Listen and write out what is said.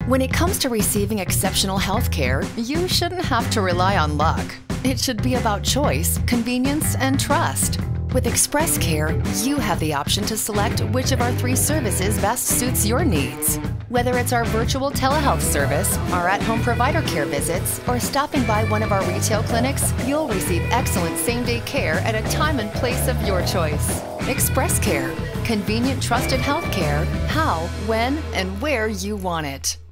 When it comes to receiving exceptional health care, you shouldn't have to rely on luck. It should be about choice, convenience, and trust. With Express Care, you have the option to select which of our 3 services best suits your needs. Whether it's our virtual telehealth service, our at-home provider care visits, or stopping by one of our retail clinics, you'll receive excellent same-day care at a time and place of your choice. Express Care. Convenient, trusted health care, how, when, and where you want it.